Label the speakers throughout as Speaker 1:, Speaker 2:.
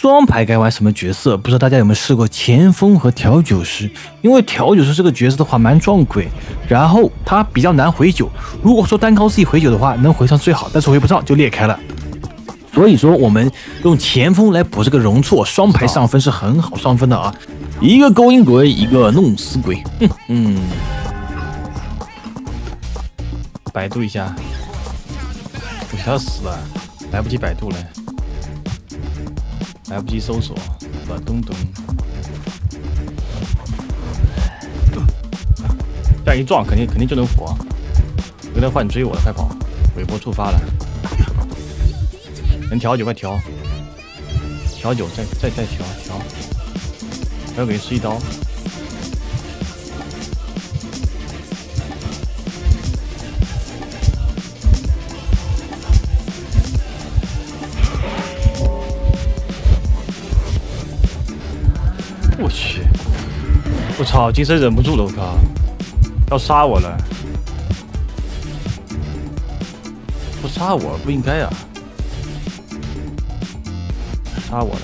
Speaker 1: 双排该玩什么角色？不知道大家有没有试过前锋和调酒师？因为调酒师这个角色的话蛮撞鬼，然后他比较难回酒。如果说单靠自己回酒的话，能回上最好，但是回不上就裂开了。所以说我们用前锋来补这个容错，双排上分是很好上分的啊！一个勾引鬼，一个弄死鬼。百度一下，我要死了，来不及百度了。来不及搜索，吧咚咚，这样一撞肯定就能活。有点换追我了，快跑！尾波触发了，能调酒快调，调酒再调，还要给吃一刀。我去！我操！金身忍不住了，我靠！要杀我了！不杀我不应该啊！杀我了！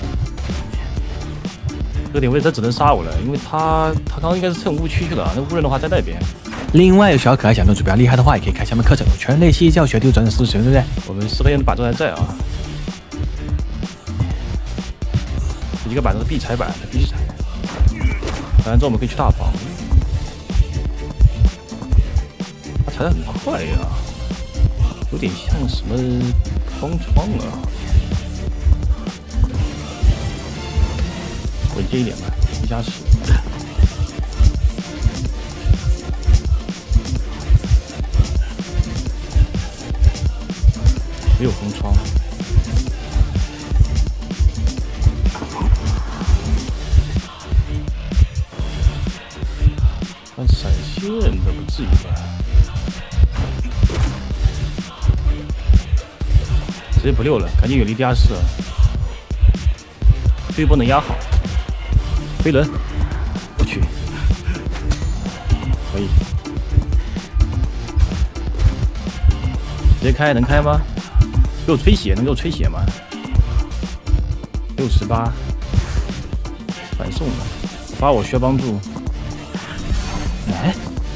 Speaker 1: 这个点位他只能杀我了，因为他刚刚应该是蹭误区去了。那误人的话在那边。另外有小可爱想对主比较厉害的话，也可以看下面课程，全类系教学丢转40学，对不对？我们4个人的板凳还在啊。一个板凳是必踩板，必须踩。反正之后我们可以去大房，他踩得很快呀，有点像什么方窗啊，稳健一点吧，1+10。没有封窗。闪现的不至于吧？直接不溜了，赶紧远离地下室。这一波能压好。飞轮，我去，可以。直接开能开吗？给我吹血，能给我吹血吗？68，反送了，发我需要帮助。哎，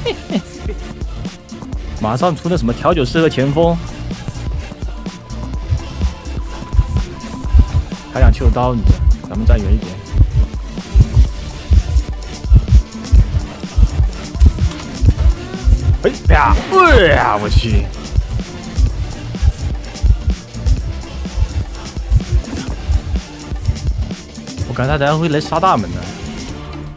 Speaker 1: 马上出那什么调酒师和前锋，还想秋刀你，咱们站远一点。哎啪！哎呀，我去！我感觉他等下会来杀大门的。